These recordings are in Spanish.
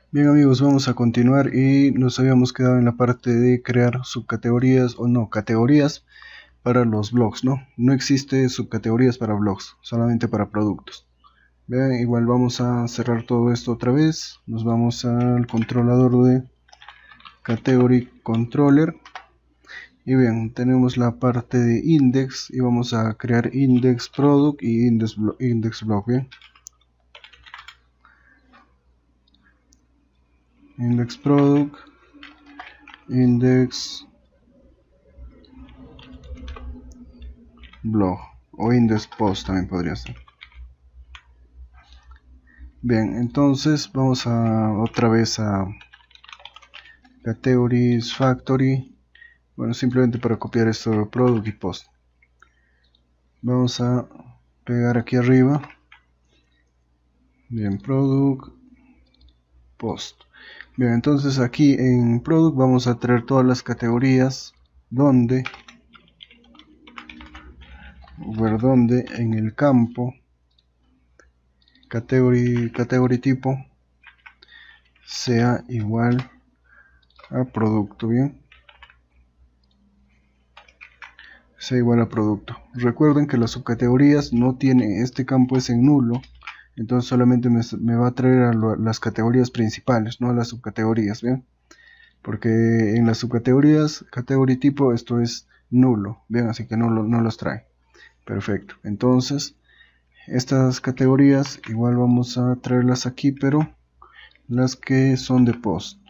Bien amigos, vamos a continuar y nos habíamos quedado en la parte de crear subcategorías o no, categorías para los blogs, ¿no? No existe subcategorías para blogs, solamente para productos. Vean, igual vamos a cerrar todo esto otra vez, nos vamos al controlador de Category Controller y bien, tenemos la parte de index y vamos a crear index product y index blog, bien. Index product, index blog o index post también podría ser. Bien, entonces vamos a otra vez a categories factory, bueno, simplemente para copiar esto de product y post. Vamos a pegar aquí arriba, bien, product post. Bien, entonces aquí en product vamos a traer todas las categorías donde en el campo category tipo sea igual a producto, bien, sea igual a producto. Recuerden que las subcategorías no tienen, este campo es en nulo, entonces solamente me va a traer a las categorías principales, no a las subcategorías, bien, porque en las subcategorías category tipo esto es nulo, bien, así que no los trae. Perfecto, entonces estas categorías igual vamos a traerlas aquí, pero las que son de post.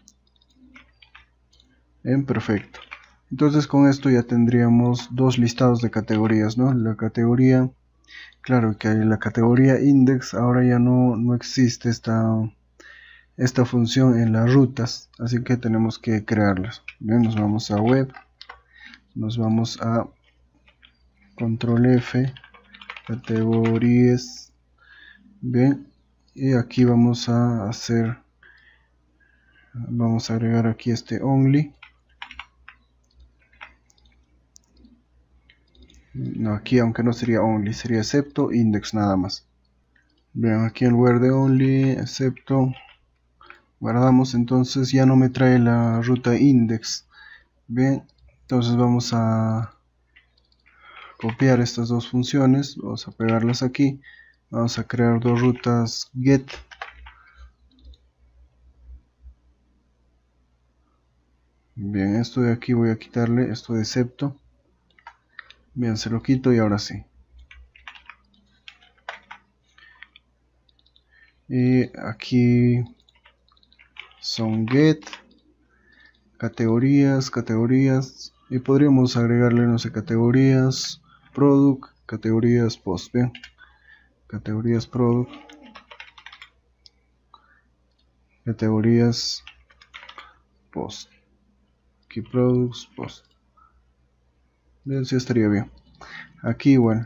Bien, perfecto. Entonces con esto ya tendríamos dos listados de categorías, ¿no? La categoría, claro que la categoría index ahora ya no existe esta función en las rutas, así que tenemos que crearlas. Bien, nos vamos a web, nos vamos a control F, categorías, bien, y aquí vamos a agregar aquí este only. No, aquí aunque no sería only, sería excepto index nada más. Bien, aquí en lugar de only, excepto, guardamos, entonces ya no me trae la ruta index. Bien, entonces vamos a copiar estas dos funciones, vamos a pegarlas aquí, vamos a crear dos rutas get. Bien, esto de aquí voy a quitarle esto de excepto. Bien, se lo quito y ahora sí. Y aquí son get, categorías, y podríamos agregarle, no sé, categorías product, categorías post, bien, categorías product, categorías post, aquí products post, bien, sí estaría bien. Aquí igual,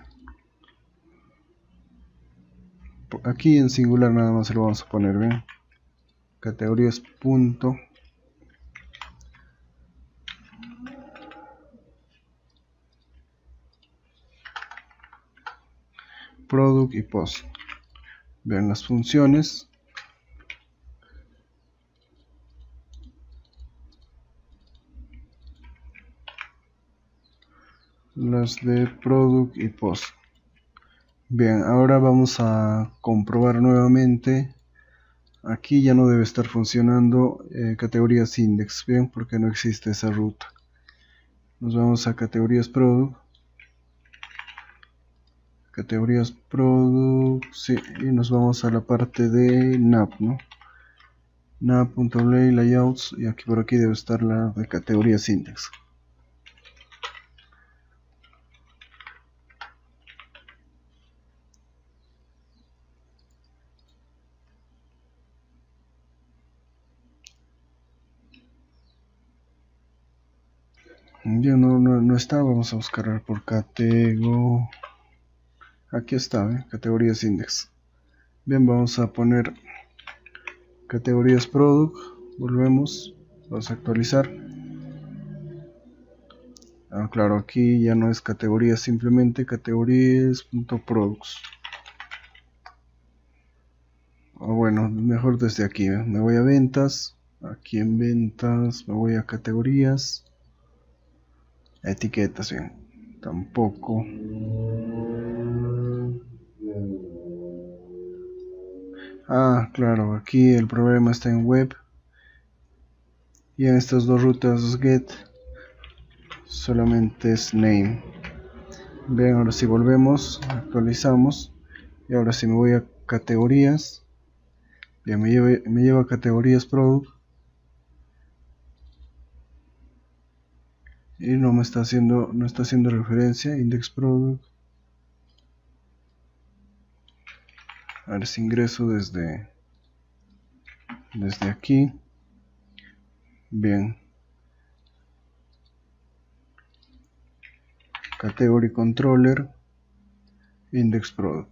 aquí en singular nada más se lo vamos a poner, bien, categorías punto product y post. Vean las funciones, las de product y post. Bien, ahora vamos a comprobar nuevamente. Aquí ya no debe estar funcionando categorías index, bien, porque no existe esa ruta. Nos vamos a categorías product, sí, y nos vamos a la parte de nav, ¿no? nav.lay layouts, y aquí por aquí debe estar la de categorías index. Ya no está, vamos a buscar por aquí está, categorías index. Bien, vamos a poner categorías product, volvemos, vamos a actualizar. Claro, aquí ya no es categorías, simplemente categorías.products. o bueno, mejor desde aquí, me voy a ventas, aquí en ventas, me voy a categorías, etiquetas, bien, tampoco. Ah, claro, aquí el problema está en web y en estas dos rutas get solamente es name. Bien, ahora si volvemos, actualizamos y ahora si me voy a categorías, bien, me lleva a categorías product y no está haciendo referencia index product. A ver si ingreso desde aquí. Bien, category controller index product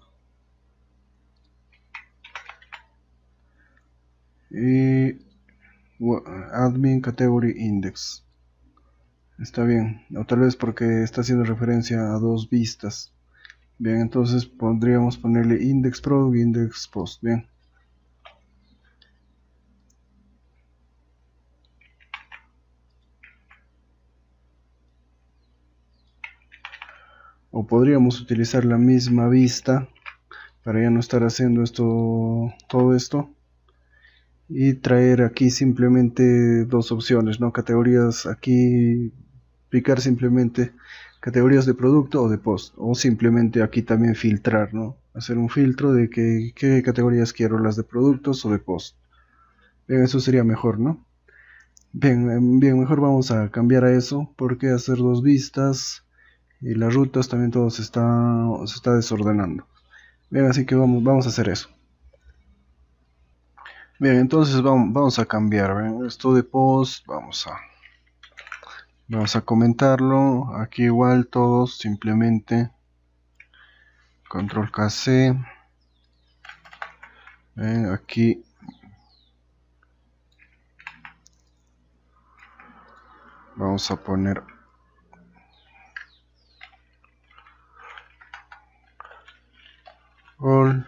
y admin category index. Está bien, o tal vez porque está haciendo referencia a dos vistas. Bien, entonces podríamos ponerle index product y index post. Bien, o podríamos utilizar la misma vista para ya no estar haciendo todo esto y traer aquí simplemente dos opciones, ¿no? Categorías, aquí picar simplemente categorías de producto o de post, o simplemente aquí también filtrar, ¿no? Hacer un filtro de qué categorías quiero, las de productos o de post. Bien, eso sería mejor, ¿no? Bien, bien, mejor vamos a cambiar a eso, porque hacer dos vistas y las rutas también todo se está desordenando. Bien, así que vamos a hacer eso. Bien, entonces vamos a cambiar, ¿ven? Esto de post, vamos a comentarlo. Aquí igual todos, simplemente control KC. Aquí vamos a poner all.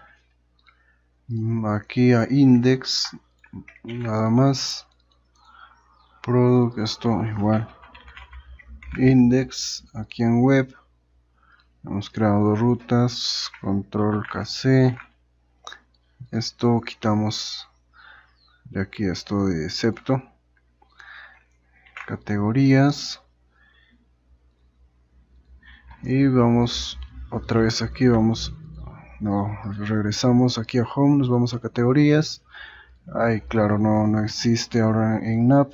Aquí a index, nada más. Product, esto igual. Index, aquí en web. Hemos creado dos rutas. Control KC. Esto quitamos de aquí, esto de excepto. Categorías. Y vamos otra vez aquí, regresamos aquí a home, nos vamos a categorías. Ay, claro, no existe ahora en NAP.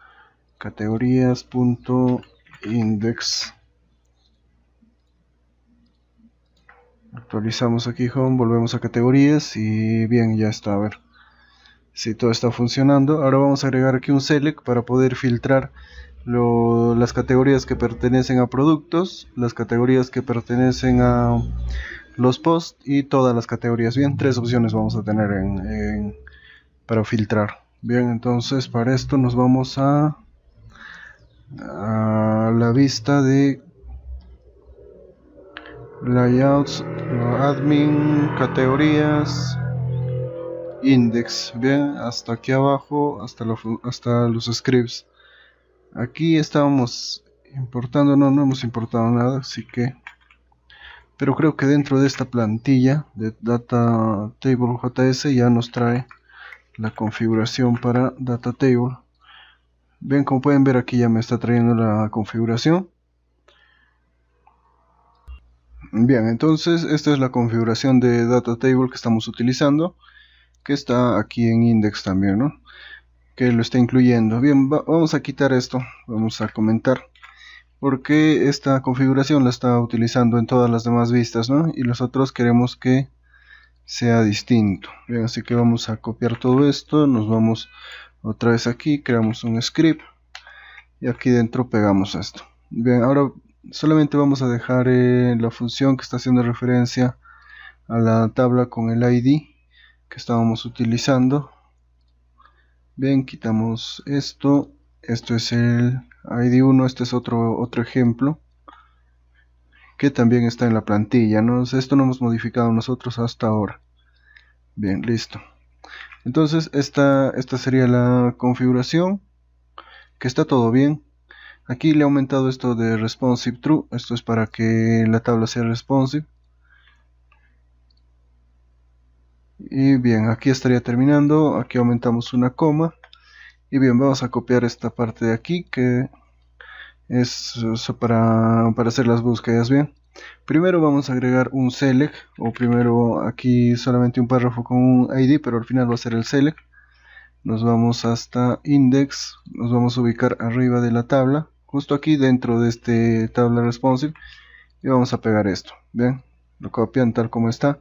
Categorías.index. Actualizamos aquí home, volvemos a categorías y bien, ya está. A ver si todo está funcionando. Ahora vamos a agregar aquí un select para poder filtrar las categorías que pertenecen a productos, las categorías que pertenecen a los posts y todas las categorías. Bien, tres opciones vamos a tener para filtrar. Bien, entonces para esto nos vamos a la vista de layouts, admin, categorías, index. Bien, hasta aquí abajo, hasta los scripts. Aquí estábamos importando, no hemos importado nada, así que, pero creo que dentro de esta plantilla de Data Table JS ya nos trae la configuración para Data Table. Bien, como pueden ver aquí ya me está trayendo la configuración. Bien, entonces esta es la configuración de Data Table que estamos utilizando, que está aquí en Index también, ¿no? Que lo está incluyendo. Bien, vamos a quitar esto, vamos a comentar porque esta configuración la está utilizando en todas las demás vistas, ¿no? Y nosotros queremos que sea distinto. Bien, así que vamos a copiar todo esto, nos vamos otra vez aquí, creamos un script y aquí dentro pegamos esto. Bien, ahora solamente vamos a dejar la función que está haciendo referencia a la tabla con el ID que estábamos utilizando. Bien, quitamos esto es el ID1, este es otro ejemplo que también está en la plantilla, ¿no? Esto no hemos modificado nosotros hasta ahora. Bien, listo. Entonces esta sería la configuración, que está todo bien. Aquí le he aumentado esto de responsive true, esto es para que la tabla sea responsive. Y bien, aquí estaría terminando, aquí aumentamos una coma. Y bien, vamos a copiar esta parte de aquí, que es para hacer las búsquedas. Bien, primero vamos a agregar un select, o primero aquí solamente un párrafo con un ID, pero al final va a ser el select. Nos vamos hasta index, nos vamos a ubicar arriba de la tabla, justo aquí dentro de este tabla responsive, y vamos a pegar esto. Bien, lo copian tal como está.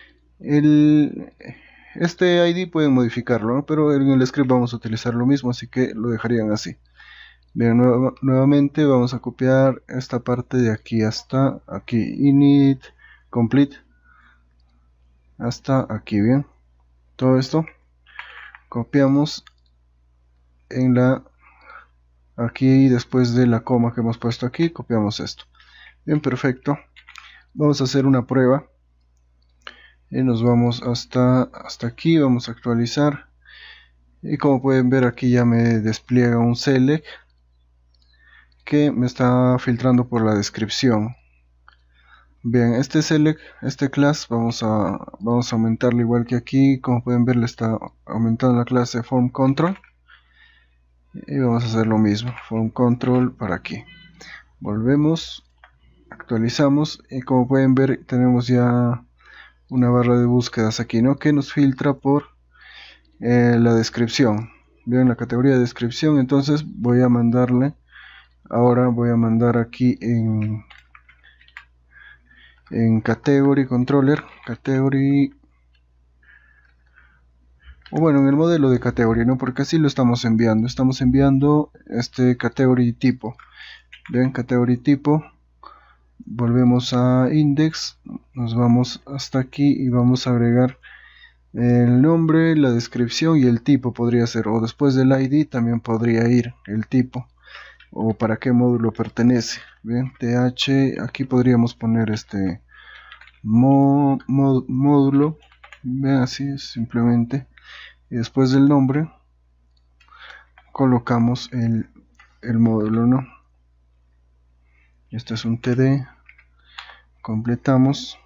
Este ID pueden modificarlo, ¿no? Pero en el script vamos a utilizar lo mismo, así que lo dejarían así. Bien, nuevamente vamos a copiar esta parte de aquí hasta aquí, init complete, hasta aquí. Bien, todo esto copiamos en aquí después de la coma que hemos puesto aquí, copiamos esto. Bien, perfecto. Vamos a hacer una prueba y nos vamos hasta aquí, vamos a actualizar. Y como pueden ver, aquí ya me despliega un select que me está filtrando por la descripción. Bien, este select, este class, vamos a aumentarlo igual que aquí. Como pueden ver, le está aumentando la clase form control. Y vamos a hacer lo mismo, form control para aquí. Volvemos, actualizamos y como pueden ver tenemos ya una barra de búsquedas aquí, ¿no? Que nos filtra por la descripción. Bien, la categoría de descripción. Entonces voy a mandarle, ahora voy a mandar aquí en category controller, category, o bueno, en el modelo de category, ¿no? Porque así lo estamos enviando este category tipo. Bien, category tipo, volvemos a index, nos vamos hasta aquí y vamos a agregar el nombre, la descripción y el tipo podría ser, o después del ID también podría ir el tipo, o para qué módulo pertenece. Bien, th, aquí podríamos poner este módulo, vean, así simplemente, y después del nombre colocamos el módulo, ¿no? Este es un td, completamos.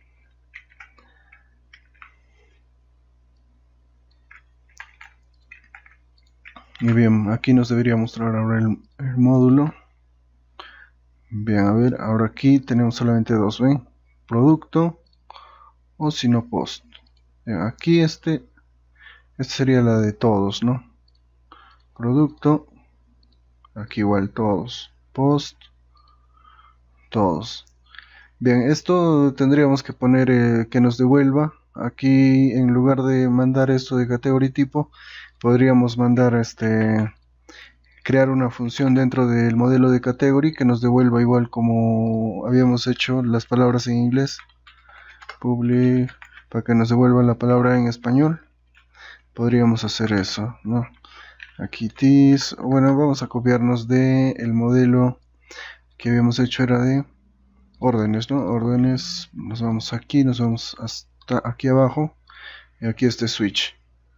Y bien, aquí nos debería mostrar ahora el módulo. Bien, a ver, ahora aquí tenemos solamente dos, ¿ven? Producto o si no post. Bien, aquí este sería la de todos, ¿no? Producto, aquí igual todos, post, todos. Bien, esto tendríamos que poner que nos devuelva. Aquí en lugar de mandar esto de category tipo, podríamos mandar crear una función dentro del modelo de category que nos devuelva igual como habíamos hecho las palabras en inglés, public, para que nos devuelva la palabra en español. Podríamos hacer eso, ¿no? Aquí this, bueno, vamos a copiarnos de el modelo que habíamos hecho, era de órdenes, ¿no? Órdenes, nos vamos aquí, nos vamos hasta aquí abajo y aquí este switch.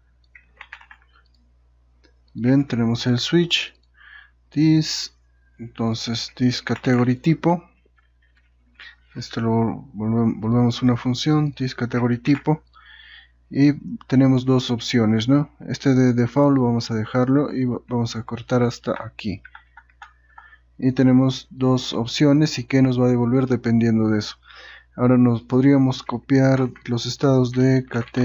Bien, tenemos el switch this, entonces this category tipo, esto lo volvemos una función this category tipo, y tenemos dos opciones, ¿no? Este de default vamos a dejarlo y vamos a cortar hasta aquí, y tenemos dos opciones y que nos va a devolver dependiendo de eso. Ahora nos podríamos copiar los estados de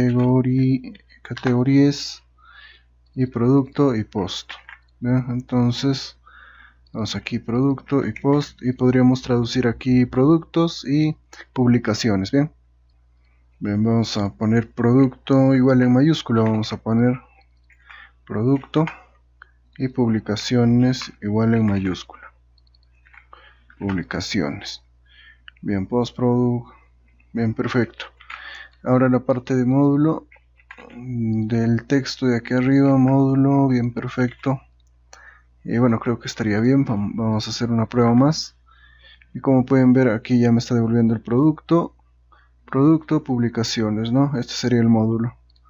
categorías y producto y post. ¿Bien? Entonces vamos aquí producto y post y podríamos traducir aquí productos y publicaciones. Bien, vamos a poner producto igual en mayúscula, vamos a poner producto y publicaciones igual en mayúscula, publicaciones. Bien, postproduct, bien, perfecto. Ahora la parte de módulo del texto de aquí arriba, módulo, bien, perfecto. Y bueno, creo que estaría bien. Vamos a hacer una prueba más. Y como pueden ver, aquí ya me está devolviendo el producto, publicaciones, ¿no? Este sería el módulo.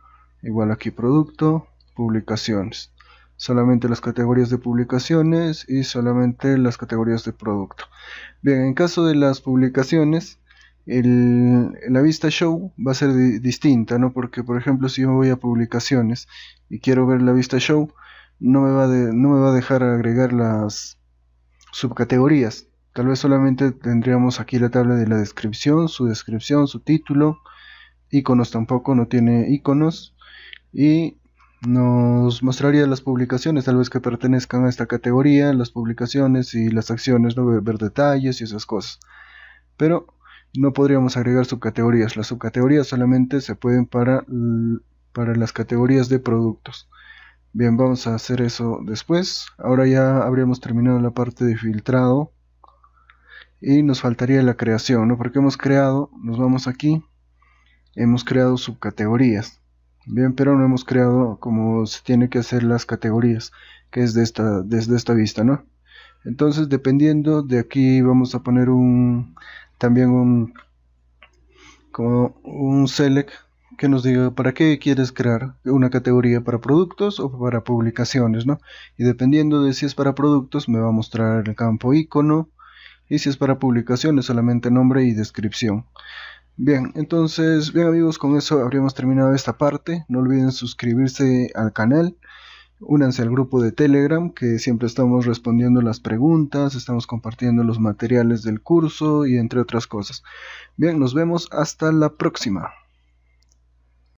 igual aquí producto, publicaciones, solamente las categorías de publicaciones y solamente las categorías de producto. Bien, en caso de las publicaciones, la vista show va a ser distinta, ¿no? Porque por ejemplo, si yo voy a publicaciones y quiero ver la vista show, no me va a dejar agregar las subcategorías. Tal vez solamente tendríamos aquí la tabla de la descripción, su título. Iconos tampoco, no tiene iconos, y nos mostraría las publicaciones tal vez que pertenezcan a esta categoría, las publicaciones y las acciones, ¿no? Ver detalles y esas cosas, pero no podríamos agregar subcategorías. Las subcategorías solamente se pueden para las categorías de productos. Bien, vamos a hacer eso después. Ahora ya habríamos terminado la parte de filtrado y nos faltaría la creación, ¿no? Porque hemos creado, nos vamos aquí, hemos creado subcategorías. Bien, pero no hemos creado como se tiene que hacer las categorías, que es desde esta vista, ¿no? Entonces, dependiendo de aquí, vamos a poner también como un select que nos diga para qué quieres crear una categoría, para productos o para publicaciones, ¿no? Y dependiendo de si es para productos, me va a mostrar el campo icono, y si es para publicaciones, solamente nombre y descripción. Bien, entonces, bien amigos, con eso habríamos terminado esta parte. No olviden suscribirse al canal, únanse al grupo de Telegram, que siempre estamos respondiendo las preguntas, estamos compartiendo los materiales del curso y entre otras cosas. Bien, nos vemos hasta la próxima.